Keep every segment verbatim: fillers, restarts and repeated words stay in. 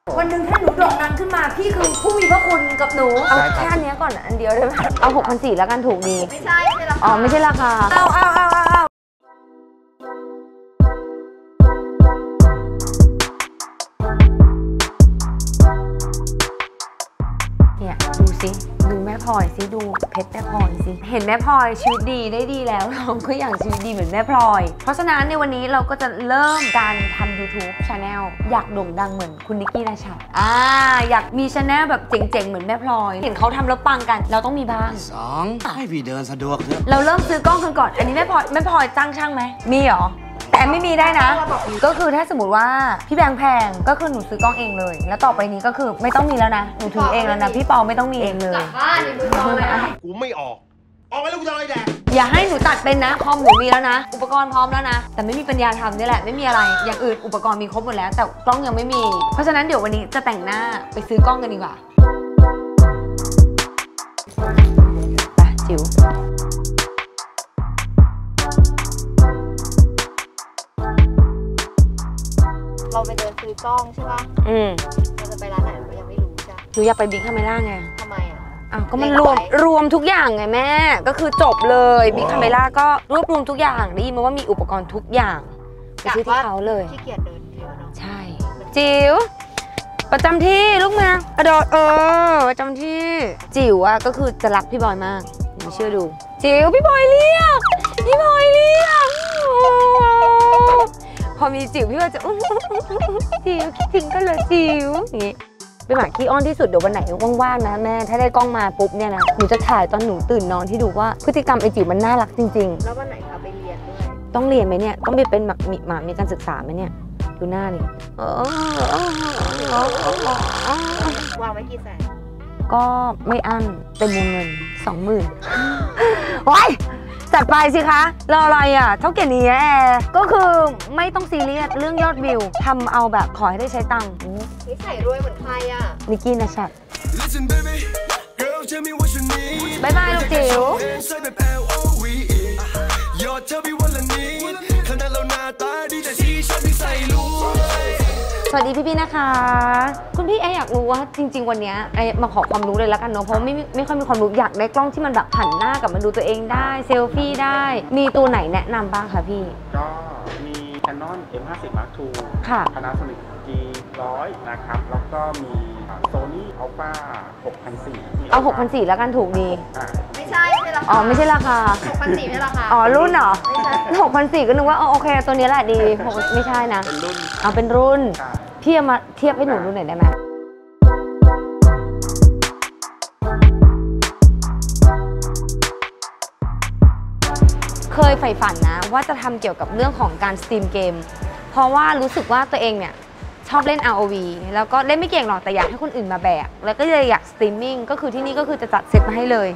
วันหนึ่งถ้าหนูโด่งดังขึ้นมาพี่คือผู้มีพระคุณกับหนูเอาแค่นี้ก่อนอันเดียวได้ไหมเอาหกพันสี่แล้วกันถูกดีไม่ใช่ไม่ใช่ราคาอ๋อไม่ใช่ราคาเอาเอาเอาเอาเนี่ยดูสิดูแม่พลอยสิดูเพชรแม่พลอยสิเห็นแม่พลอยชีวิตดีได้ดีแล้วเราก็อยากชีวิตดีเหมือนแม่พลอยเพราะฉะนั้นในวันนี้เราก็จะเริ่มการทำ YouTube Channel อยากโด่งดังเหมือนคุณนิกกี้นัชัดอ่าอยากมี Channel แบบเจ๋งๆเหมือนแม่พลอยเห็นเขาทำแล้วปังกันเราต้องมีบ้างสองให้พี่เดินสะดวกเถอะเราเริ่มซื้อกล้องกันก่อนอันนี้แม่พลอยแม่พลอยจ้างช่างไหมมีเหรอแต่ไม่มีได้นะก็คือถ้าสมมติว่าพี่แบงค์แพงก็คือหนูซื้อกล้องเองเลยแล้วต่อไปนี้ก็คือไม่ต้องมีแล้วนะหนูถือเองแล้วนะพี่ปอไม่ต้องมีเองเลยกลับบ้านในมือเราเลยกูไม่ออกออกไปแล้วกูจะอะไรแดกอย่าให้หนูตัดเป็นนะคอมหนูมีแล้วนะอุปกรณ์พร้อมแล้วนะแต่ไม่มีปัญญาทำนี่แหละไม่มีอะไรอย่างอื่นอุปกรณ์มีครบหมดแล้วแต่กล้องยังไม่มีเพราะฉะนั้นเดี๋ยววันนี้จะแต่งหน้าไปซื้อกล้องกันดีกว่าไปจิ๋วเราไปเดินซื้อกล้องใช่ป่ะอืมเราจะไปร้านไหนเรายังไม่รู้จ้ะหนูอยากไปบิ๊กคาเมล่าไงทำไมอ่ะอ้าวก็มันรวมรวมทุกอย่างไงแม่ก็คือจบเลยบิ๊กคาเมล่าก็รวบรวมทุกอย่างได้ยินมาว่ามีอุปกรณ์ทุกอย่างไปซื้อที่เขาเลยขี้เกียจเดินเยอะเนาะใช่จิ๋วประจำที่ลูกแมวกระโดดเออประจำที่จิ๋วอะก็คือจะรักพี่บอยมากหนูเชื่อดูจิ๋วพี่บอยเรียกพี่บอยเรียกพอมีจิ๋วพี่บอยจะจิ๋วคิดถึงกันเลยจิ๋วอย่างงี้เป็นหมาขี้อ้อนที่สุดเดี๋ยววันไหนว่างๆนะแม่ถ้าได้กล้องมาปุ๊บเนี่ยนะหนูจะถ่ายตอนหนูตื่นนอนที่ดูว่าพฤติกรรมไอจิ๋วมันน่ารักจริงๆแล้ววันไหนคะไปเรียนด้วยต้องเรียนไหมเนี่ยต้องไปเป็นหมาหมามีการศึกษาไหมเนี่ยดูหน้านี่วางไว้กี่แสนก็ไม่อั้นเต็มวงเงินสองหมื่นว้ายจัดไปสิคะรออะไรอ่ะเท่าแก่นี้แอร์ก็คือไม่ต้องซีเรียสเรื่องยอดวิวทำเอาแบบขอให้ได้ใช้ตังค์นิสัยรวยเหมือนใครอ่ะนิกกี้นัชัดบายบายลูกจิ๋วสวัสดีพี่ๆนะคะคุณพี่แออยากรู้ว่าจริงๆวันนี้ไอมาขอความรู้เลยแล้วกันเนาะเพราะไม่ไม่ค่อยมีความรู้อยากได้กล้องที่มันแบบหันหน้ากลับมาดูตัวเองได้เซลฟี่ได้มีตัวไหนแนะนำบ้างคะพี่ก็มี Canon เอ็ม ห้าสิบ มาร์ค ทูค่ะ Panasonic จี ร้อย นะครับแล้วก็มี Sony Alpha หกพันสี่ร้อยเอาหกพันสี่ร้อยแล้วกันถูกดีไม่ใช่ไม่ใช่ราคาอ๋อไม่ใช่ราคาหกพันสี่ไม่ใช่ราคาอ๋อรุ่นเหรอหกพันสี่ก็นึกว่าโอเคตัวนี้แหละดีไม่ใช่นะเป็นรุ่นเอาเป็นรุ่นพี่มาเทียบให้หนูดูหน่อยได้ไหมเคยใฝ่ฝันนะว่าจะทำเกี่ยวกับเรื่องของการสตรีมเกมเพราะว่ารู้สึกว่าตัวเองเนี่ยชอบเล่น อาร์ โอ วี แล้วก็เล่นไม่เก่งหรอกแต่อยากให้คนอื่นมาแบกแล้วก็เลยอยากสตรีมมิ่งก็คือที่นี่ก็คือจะจัดเซตมาให้เลย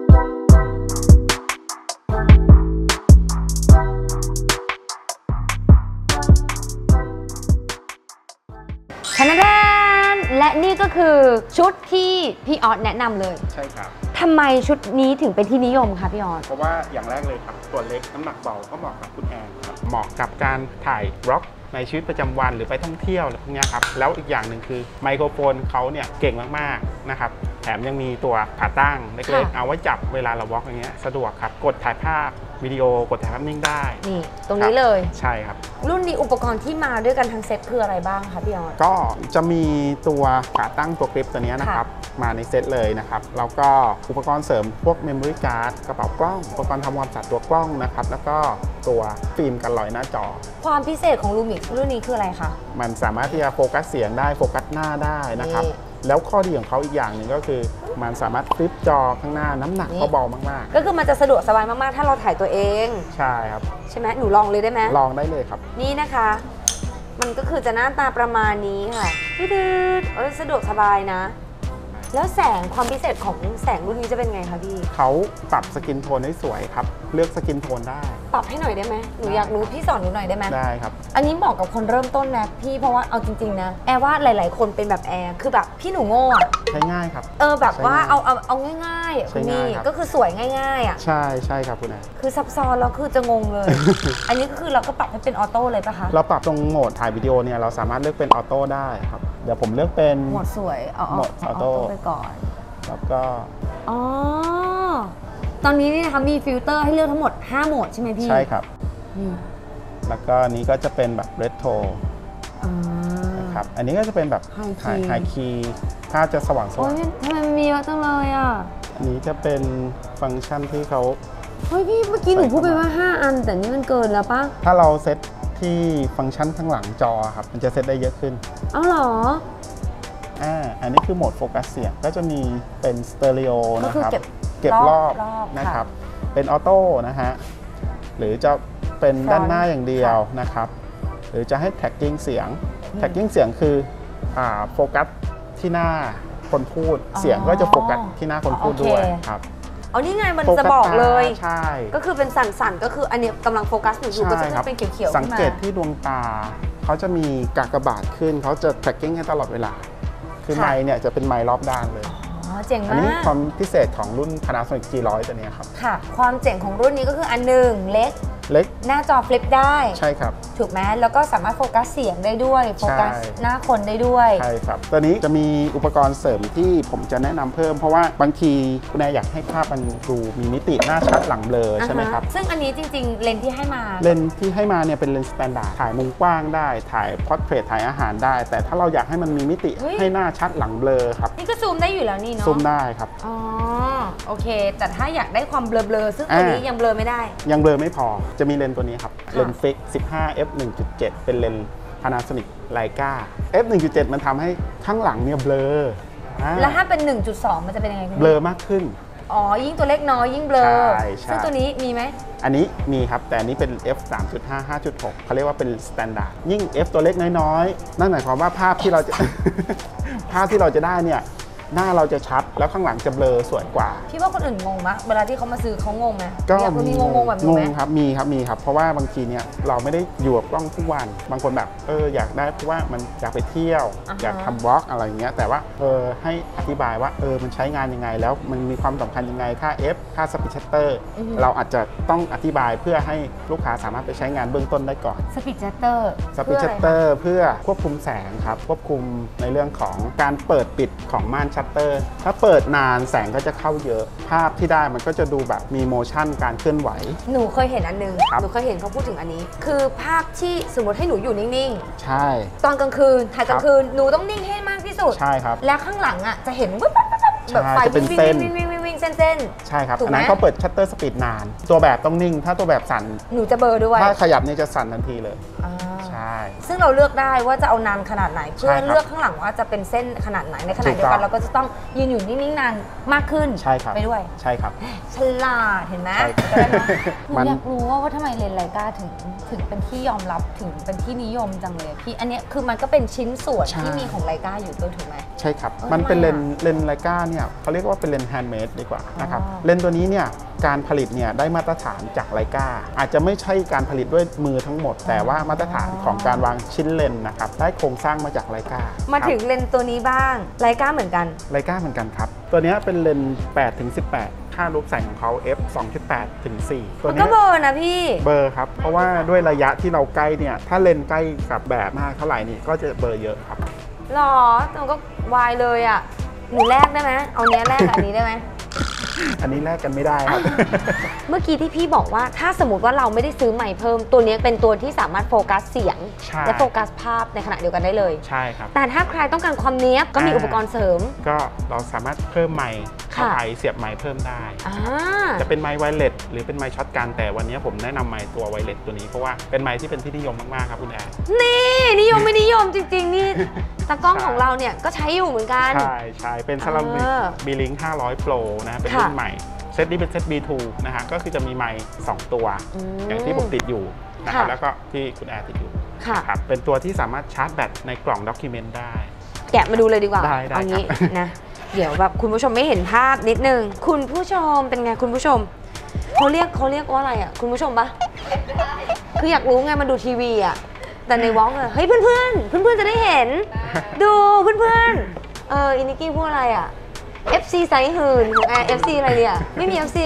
ชนะแดนและนี่ก็คือชุดที่พี่ออสแนะนำเลยใช่ครับทำไมชุดนี้ถึงเป็นที่นิยมคะพี่ออสเพราะว่าอย่างแรกเลยครับตัวเล็กน้ำหนักเบาก็เหมาะกับคุณแอนครับเหมาะกับการถ่ายบล็อกในชีวิตประจำวันหรือไปท่องเที่ยวอะไรพวกนี้ครับแล้วอีกอย่างหนึ่งคือไมโครโฟนเขาเนี่ยเก่งมากๆนะครับแถมยังมีตัวขาตั้งเล็กๆเอาไว้จับเวลาเราบล็อกอย่างเงี้ยสะดวกครับกดถ่ายภาพวิดีโอกดถ่ายภาพนิ่งได้นี่ตรงนี้เลยใช่ครับรุ่นนี้อุปกรณ์ที่มาด้วยกันทั้งเซ็ตคืออะไรบ้างคะพี่ออสก็จะมีตัวขาตั้งตัวคลิปตัวนี้นะครับมาในเซ็ตเลยนะครับแล้วก็อุปกรณ์เสริมพวกเมมโมรี่การ์ดกระเป๋ากล้องอุปกรณ์ทำความสะอาดตัวกล้องนะครับแล้วก็ตัวฟิล์มกันรอยหน้าจอความพิเศษของลูมิกรุ่นนี้คืออะไรคะมันสามารถที่จะโฟกัสเสียงได้โฟกัสหน้าได้นะครับแล้วข้อดีของเขาอีกอย่างหนึ่งก็คือมันสามารถฟลิปจอข้างหน้าน้ำหนักเขาเบามากๆก็คือมันจะสะดวกสบายมากๆถ้าเราถ่ายตัวเองใช่ครับใช่ไหมหนูลองเลยได้ไหมลองได้เลยครับนี่นะคะมันก็คือจะหน้าตาประมาณนี้ค่ะดืดๆเออสะดวกสบายนะแล้วแสงความพิเศษของแสงรุ่นนี้จะเป็นไงคะพี่เขาปรับสกินโทนให้สวยครับเลือกสกินโทนได้ปรับให้หน่อยได้ไหมหนูอยากรู้พี่สอนหนูหน่อยได้ไหมได้ครับอันนี้เหมาะกับคนเริ่มต้นนะพี่เพราะว่าเอาจริงๆนะแอร์ว่าหลาย ๆ คนเป็นแบบแอร์คือแบบพี่หนูโง่อะใช้ง่ายครับเออแบบว่าใช้ง่ายเอาเอาเอาง่ายๆอะใช้คุณง่านี่ยครับก็คือสวยง่ายๆอ่ะใช่ใช่ครับคุณแอนคือซับซ้อนแล้วคือจะงงเลย อันนี้ก็คือเราก็ปรับให้เป็นออโต้เลยปะคะเราปรับตรงโหมดถ่ายวิดีโอเนี่ยเราสามารถเลือกเป็นออโต้ได้ครับเดี๋ยวผมเลือกเป็นโหมดสวยเอาเอาโหมดเอาออโต้ไปก่อนแล้วก็อ๋อตอนนี้นี่นะคะมีฟิลเตอร์ให้เลือกทั้งหมดห้าโหมดใช่ไหมพี่ใช่ครับนี่แล้วก็อันนี้ก็จะเป็นแบบเรโทรอ่านะครับอันนี้ก็จะเป็นแบบ High ถ่าย key ไฮคีภาพจะสว่างสโอ้ว่างยทำไมมันมีเยอะจังเลยอ่ะอันนี้จะเป็นฟังก์ชันที่เขาเฮ้ยพี่เมื่อกี้หนูพูดไปว่าห้าอันแต่นี่มันเกินแล้วปะถ้าเราเซตที่ฟังก์ชันข้างหลังจอครับมันจะเซตได้เยอะขึ้นเอาเหรออ่าอันนี้คือโหมดโฟกัสเสียงก็จะมีเป็นสเตอริโอก็นะคือครับเก็บเก็บรอบรอบนะครับค่ะเป็นออโต้นะฮะหรือจะเป็น Front ด้านหน้าอย่างเดียวค่ะนะครับ หรือจะให้แท็กกิ้งเสียงแท็กกิ้งเสียงคืออ่าโฟกัสที่หน้าคนพูดอ๋อเสียงก็จะโฟกัสที่หน้าคนพูดโอเคด้วยครับเอานี่ไงมันโฟกัจะสบอกเลยตาใช่ก็คือเป็นสั่นๆก็คืออันเนี้ยกำลังโฟกัสหนูอยู่ก็จะใช่ครับเป็นเขียวๆสังขึ้นมาเกตที่ดวงตาเขาจะมีกากบาทขึ้นเขาจะ tracking ให้ตลอดเวลา คือไมค์เนี่ยจะเป็นไมค์รอบด้านเลยอ๋อเจ๋งอันมานี้กความพิเศษของรุ่น Panasonic จี หนึ่งร้อย ตัวเนี้ยครับค่ะ ความเจ๋งของรุ่นนี้ก็คืออันหนึ่งเล็กเล็กหน้าจอฟลิปได้ใช่ครับถูกไหมแล้วก็สามารถโฟกัสเสียงได้ด้วยโฟกัสใช่หน้าคนได้ด้วยใช่ครับ ตัวนี้จะมีอุปกรณ์เสริมที่ผมจะแนะนำเพิ่ม เพราะว่าบางทีคุณแอร์อยากให้ภาพมันดูมีมิติหน้าชัดหลังเบลอใช่ไหมครับอ่าฮะซึ่งอันนี้จริงๆ เลนส์ที่ให้มาเลนส์ที่ให้มาเนี่ยเป็นเลนส์สแตนดาร์ดถ่ายมุมกว้างได้ถ่ายพอร์เทรตถ่ายอาหารได้ แต่ถ้าเราอยากให้มันมีมิติเฮ้ยให้หน้าชัดหลังเบลอครับนี่ก็ซูมได้อยู่แล้วนี่เนาะซูมได้ครับอ๋อโอเค แต่ถ้าอยากได้ความเบลอๆซึ่งตัวนี้อ่ายัยังเบลอไม่ได้ยังเบลอไม่พอจะมีเลนส์ตัวนี้ครับค่ะเลนส์ฟิก สิบห้า เอฟ หนึ่งจุดเจ็ด เป็นเลนส์ Panasonic Leica เอฟ หนึ่งจุดเจ็ด มันทำให้ข้างหลังเนี่ยเบลออ่าแล้วถ้าเป็น หนึ่งจุดสอง มันจะเป็นยังไงคุณเบลอมากขึ้นอ๋อ ยิ่งตัวเล็กน้อยยิ่งเบลอใช่ใช่ซึ่งตัวนี้มีไหมอันนี้มีครับ แต่อันนี้เป็น เอฟ สามจุดห้า ห้าจุดหก เขาเรียกว่าเป็นสแตนดาร์ดยิ่ง F ตัวเล็กน้อยๆ นั่นหมายความว่าภาพที่เราจะ ภาพที่เราจะได้เนี่ยหน้าเราจะชัดแล้วข้างหลังจะเบลอสวยกว่าพี่ว่าคนอื่นงงมะเวลาที่เขามาซื้อเขางงไหมก็อยากมีงงๆแบบหนูงไหมงครับมีครับมีครับ เพราะว่าบางทีเนี่ยเราไม่ได้อยู่กับกล้องทุกวัน บางคนแบบเอออยากได้เพราะว่ามันอยากไปเที่ยวอ่าฮะอยากทำบล็อกอะไรอย่างเงี้ยแต่ว่าเออให้อธิบายว่าเออมันใช้งานยังไงแล้วมันมีความสำคัญยังไงค่า F ค่าสปีดชัตเตอร์เราอาจจะต้องอธิบายเพื่อให้ลูกค้าสามารถไปใช้งานเบื้องต้นได้ก่อนสปีดชัตเตอร์สปีดชัตเตอร์เพื่อควบคุมแสงครับควบคุมในเรื่องของการเปิดปิดของม่านชัตเตอร์ถ้าเปิดนานแสงก็จะเข้าเยอะภาพที่ได้มันก็จะดูแบบมีโมชั่นการเคลื่อนไหวหนูเคยเห็นอันนึงครับหนูเคยเห็นเขาพูดถึงอันนี้ คือภาพที่สมมติให้หนูอยู่นิ่งใช่ๆ ตอนกลางคืนถ่ายกลางคืนหนูต้องนิ่งให้มากที่สุดใช่ครับแล้วข้างหลังอ่ะจะเห็นวิบวับวับวับแบบไฟจะเป็นวิ่งเส้นวิ่งวิ่งวิ่งวิ่งเส้นเส้นใช่ครับถูกไหมอันนั้นเขาเปิดชัตเตอร์สปีดนาน ตัวแบบต้องนิ่ง ถ้าตัวแบบสั่นหนูจะเบลอด้วยถ้าขยับเนี่ยจะสั่นทันทีเลยอ่าใช่ซึ่งเราเลือกได้ว่าจะเอานานขนาดไหน เพื่อใช่ครับเลือกข้างหลังว่าจะเป็นเส้นขนาดไหนในขณะถูกเดียวกันต้องเราก็จะต้องยืนอยู่นิ่งๆนานมากขึ้นใช่ครับไปด้วยใช่ครับฉลาดเห็นไหมใช่จะได้ไหมหนูมันอยากรู้ว่าว่าทำไมเลนส์ไลกาถึงถึงเป็นที่ยอมรับถึงเป็นที่นิยมจังเลยพี่อันเนี้ยคือมันก็เป็นชิ้นส่วนใช่ที่มีของไลกาอยู่ตัวถูกไหมใช่ครับเออมันเป็นทำไมเลอะนส์เลนส์ไลกาเนี่ยเขาเรียกว่าเป็นเลนส์แฮนด์เมดดีกว่านะครับอ๋อเลนส์ตัวนี้เนี่ยการผลิตเนี่ยได้มาตรฐานจากไลกาอาจจะไม่ใช่การผลิตด้วยมือทั้งหมด แต่ว่ามาตรฐานของการวางชิ้นเลนส์นะครับได้โครงสร้างมาจากไลกามามาถึงเลนส์ตัวนี้บ้างไลกาเหมือนกันไลกาเหมือนกันครับ ตัวเนี้ยเป็นเลนส์แปดถึงสิบแปด ค่ารูปแสงของเขา F สองจุดแปดถึงสี่ ตัวมันเนี้ก็ยเบลอร์นะพี่เบลอร์ครับ เพราะว่าด้วยระยะที่เราใกล้เนี่ย ถ้าเลนส์ใกล้กับแบบมากเท่าไหร่นี่ก็จะเบลอร์เยอะครับหรอแต่มันก็วายเลยอ่ะหนูแลกได้ไหมเอาเนี้ยแลกกับอันนี้ได้ไหมอันนี้แลกกันไม่ได้ครับเมื่อกี้ที่พี่บอกว่าถ้าสมมติว่าเราไม่ได้ซื้อใหม่เพิ่มตัวนี้เป็นตัวที่สามารถโฟกัสเสียงใช่และโฟกัสภาพในขณะเดียวกันได้เลยใช่ครับแต่ถ้าใครต้องการความเนี้ยบก็มีอ่าอุปกรณ์เสริมก็เราสามารถเพิ่มไมค์เข้าค่ะไปเสียบไมค์เพิ่มได้อ่าจะเป็นไมค์ไวเลสหรือเป็นไมค์ช็อตกันแต่วันนี้ผมแนะนำไมค์ตัวไวเลสตัวนี้เพราะว่าเป็นไมค์ที่เป็นที่นิยมมากๆครับคุณแอร์นี่นิยมไม่นิยมจริงๆ นี่ตากล้องใช่ของเราเนี่ยก็ใช้อยู่เหมือนกันใช่ใช่เป็น s a l o n เออบีลิงห้าร้อย Pro นะฮะเป็นค่ะรุ่นใหม่เซตนี้เป็นเซต บี ทู นะฮะก็คือจะมีไมค์สองตัวอืมอย่างที่ผมติดอยู่นะครับค่ะแล้วก็ที่คุณแอร์ติดอยู่ค่ะครับเป็นตัวที่สามารถชาร์จแบตในกล่องด็อกิเมนต์ได้แกะมาดูเลยดีกว่าได้ได้เอางี้ครับนะ เดี๋ยวแบบคุณผู้ชมไม่เห็นภาพนิดนึง คุณผู้ชมเป็นไงคุณผู้ชมเขาเรียกเขาเรียกว่าอะไรอ่ะคุณผู้ชมปะคืออยากรู้ไงมันดูทีวีอ่ะแต่ในวอล์กเลยเฮ้ยเพื่อนเพื่อนเพื่อนเพื่อนๆจะได้เห็น ดูเพื่อนเพื่อนๆเอออินิกกี้พูดอะไรอ่ะ เอฟ ซี ไซส์หื่นของแอร์ เอฟ ซี อะไรเนี่ยไม่มี เอฟ ซี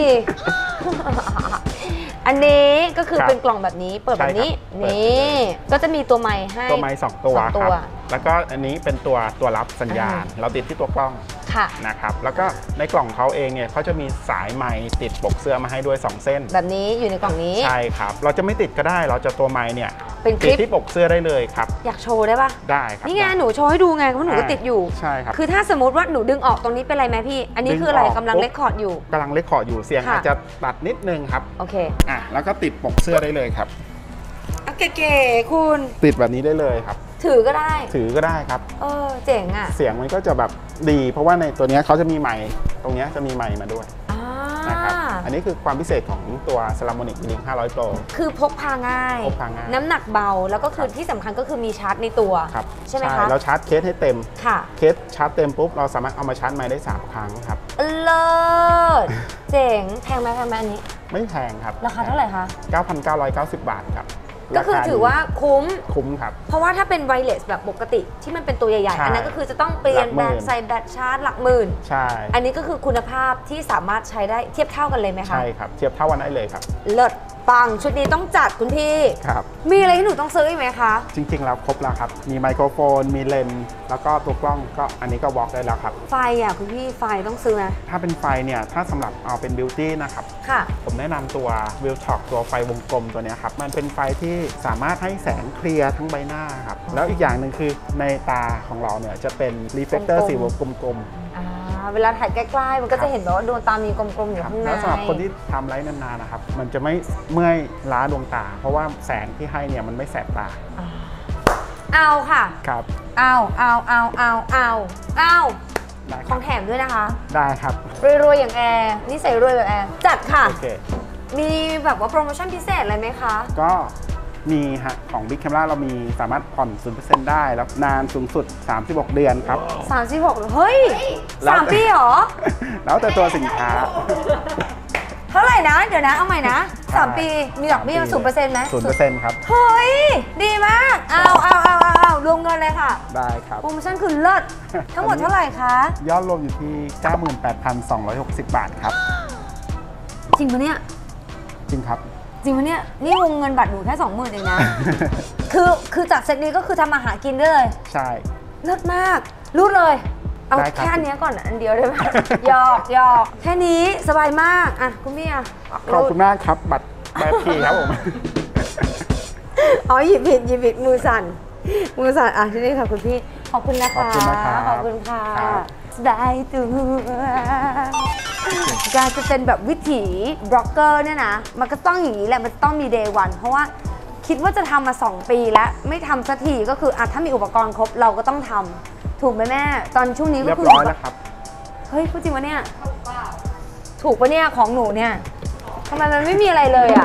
อันนี้ก็คือเป็นกล่องแบบนี้เปิดแบบนี้นี่ก็จะมีตัวไมค์ให้ตัวไมค์สองตัวครับแล้วก็อันนี้เป็นตัวตัวรับสัญญาณเราติดที่ตัวกล้องนะครับแล้วก็ในกล่องเขาเองเนี่ยเขาจะมีสายไมค์ติดปกเสื้อมาให้ด้วยสองเส้นแบบนี้อยู่ในกล่องนี้ใช่ครับเราจะไม่ติดก็ได้เราจะตัวไมค์เนี่ยเป็นคลิปที่ปกเสื้อได้เลยครับอยากโชว์ได้ปะได้ครับนี่ไงหนูโชว์ให้ดูไงเพราะหนูก็ติดอยู่ใช่ครับคือถ้าสมมติว่าหนูดึงออกตรงนี้เป็นไรไหมพี่อันนี้คืออะไรกำลังเลคคอร์ดอยู่กำลังเลคคอร์ดอยู่เสียงอาจจะตัดนิดนึงครับโอเคอ่ะแล้วก็ติดปกเสื้อได้เลยครับเก๋ๆคุณติดแบบนี้ได้เลยครับถือก็ได้ถือก็ได้ครับเออเจ๋งอ่ะเสียงมันก็จะแบบดีเพราะว่าในตัวนี้เขาจะมีไมค์ตรงนี้จะมีไมค์มาด้วยนะครับอันนี้คือความพิเศษของตัว Salamonic Link ห้าร้อย Pro คือพกพาง่ายพกพาง่ายน้ำหนักเบาแล้วก็คือที่สำคัญก็คือมีชาร์จในตัวใช่ไหมคะเราชาร์จเคสให้เต็มค่ะเคสชาร์จเต็มปุ๊บเราสามารถเอามาชาร์จไมค์ได้สามครั้งครับเลิศเจ๋งแพงไหมแพงไหมอันนี้ไม่แพงครับราคาเท่าไหร่คะเก้าพันเก้าร้อยเก้าสิบบาทครับก็คือถือว่าคุ้มคุ้มครับเพราะว่าถ้าเป็นไวเลสแบบปกติที่มันเป็นตัวใหญ่ๆอันนั้นก็คือจะต้องเปลี่ยนแบตใส่แบตชาร์จหลักหมื่นใช่อันนี้ก็คือคุณภาพที่สามารถใช้ได้เทียบเท่ากันเลยไหมคะใช่ครับเทียบเท่ากันได้เลยครับเลิศปังชุดนี้ต้องจัดคุณพี่ครับมีอะไรที่หนูต้องซื้ออีกไหมคะจริงๆแล้วครบแล้วครับมีไมโครโฟนมีเลนส์แล้วก็ตัวกล้องก็อันนี้ก็วอล์กได้แล้วครับไฟอ่ะคุณพี่ไฟต้องซื้อนะถ้าเป็นไฟเนี่ยถ้าสำหรับเอาเป็นบิวตี้นะครับค่ะผมแนะนำตัววิลท็อกตัวไฟวงกลมตัวนี้ครับมันเป็นไฟที่สามารถให้แสงเคลียร์ทั้งใบหน้าครับแล้วอีกอย่างหนึ่งคือในตาของเราเนี่ยจะเป็นรีเฟลเตอร์สีวงกลมเวลาถ่ายใกล้ๆมันก็จะเห็นแบบว่าดวงตามีกลมๆอยู่ข้างในแล้วสำหรับคนที่ทำไลฟ์นานๆนะครับมันจะไม่เมื่อยล้าดวงตาเพราะว่าแสงที่ให้เนี่ยมันไม่แสบตาเอาค่ะครับเอาเอาเอาเอาเอาเอาของแถมด้วยนะคะได้ครับรวยๆอย่างแอร์นี่ใส่รวยแบบแอร์จัดค่ะมีแบบว่าโปรโมชั่นพิเศษอะไรไหมคะก็มีฮะของ Big Camera เรามีสามารถผ่อน ศูนย์เปอร์เซ็นต์ ได้แล้วนานสูงสุดสามสิบหกเดือนครับสามสิบหกเฮ้ยสามปีเหรอแล้วแต่ตัวสินค้าเท่าไหร่นะเดี๋ยวนะเอาใหม่นะสามปีมีดอกเบี้ย ศูนย์เปอร์เซ็นต์ ไหมศูนย์เปอร์เซ็นต์ ครับเฮ้ยดีมากเอาเอาเอาเอารวมเงินเลยค่ะได้ครับโปรโมชั่นคือเลิศทั้งหมดเท่าไหร่คะยอดรวมอยู่ที่ เก้าหมื่นแปดพันสองร้อยหกสิบ บาทครับจริงปะเนี่ยจริงครับจริงปะเนี่ยนี่วงเงินบัตรหนูแค่สองหมื่นเองนะคือคือจากเซตนี้ก็คือทำอาหารกินได้เลยใช่เลิศมากรูดเลยเอาแค่อันนี้ก่อนอันเดียวได้ไหมหยอกหยอกแค่นี้สบายมากอ่ะคุณพี่อ่ะขอบคุณมากครับบัตรแบบพี่ครับผมอ๋อหยิบผิดหยิบผิดมือสั่นมือสั่นอ่ะที่นี่ค่ะคุณพี่ขอบคุณนะคะขอบคุณนะคะขอบคุณค่ะได้ตัวการจะเป็นแบบวิถีบล็อกเกอร์เนี่ยนะมันก็ต้องอย่างนี้แหละมันต้องมีเดย์วันเพราะว่าคิดว่าจะทำมาสองปีแล้วไม่ทำสักทีก็คืออ่ะถ้ามีอุปกรณ์ครบเราก็ต้องทำถูกไหมแม่ตอนช่วงนี้ก็คือเรียบร้อยแล้วครับเฮ้ยพูดจริงวะเนี่ยถูกปะเนี่ยของหนูเนี่ยทำไมมันไม่มีอะไรเลยอ่ะ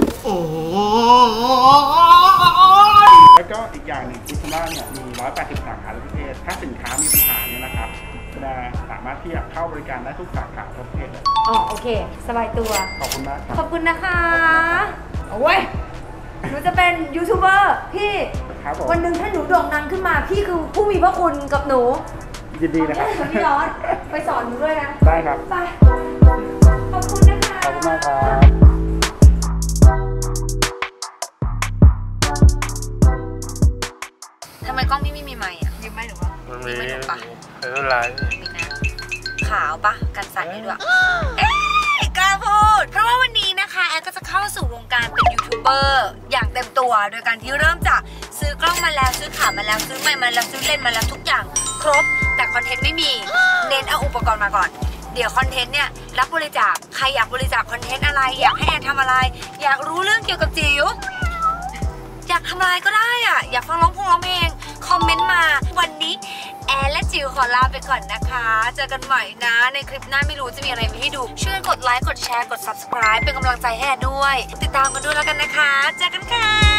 แล้วก็อีกอย่างหนึ่งที่คุณว่าเนี่ยมีหนึ่งร้อยแปดสิบสาขาทั่วประเทศถ้าสินค้ามีปัญหาเนี่ยนะครับจะสามารถที่จะเข้าบริการได้ทุกสาขาทั่วประเทศเลยอ๋อโอเคสบายตัวขอบคุณมากครับขอบคุณนะคะโอ้ยหนูจะเป็นยูทูบเบอร์พี่วันหนึ่งถ้าหนูโด่งดังขึ้นมาพี่คือผู้มีพระคุณกับหนูยินดีนะครับพี่ร้อนไปสอนหนูด้วยนะได้ครับไปขอบคุณนะคะขอบคุณมากครับทำไมกล้องพี่ไม่มีไมค์อ่ะยืมไมค์หนูปะมีไมค์หนูปะไม่เป็นไรมีนะขาวปะกันสั่นได้ด้วยเอ๊ะกล้าพูดเพราะว่าวันนี้นะคะแอดก็จะเข้าสู่วงการเป็นยูทูบเบอร์อย่างเต็มตัวโดยการที่เริ่มจากซื้อกล้องมาแล้วซื้อขามาแล้วซื้อไมค์มาแล้วซื้อเลนส์มาแล้วทุกอย่างครบแต่คอนเทนต์ไม่มีเน้นเอาอุปกรณ์มาก่อนเดี๋ยวคอนเทนต์เนี่ยรับบริจาคใครอยากบริจาคคอนเทนต์อะไรอยากให้แอนทำอะไรอยากรู้เรื่องเกี่ยวกับจิ๋วอยากทำอะไรก็ได้อ่ะอยากฟังร้องเพลงร้องเพลงคอมเมนต์มาวันนี้แอนและจิ๋วขอลาไปก่อนนะคะเจอกันใหม่นะในคลิปหน้าไม่รู้จะมีอะไรมาให้ดูช่วยกดไลค์กดแชร์กด ซับสไครบ์ เป็นกำลังใจให้แอนด้วยติดตามกันด้วยแล้วกันนะคะเจอกันค่ะ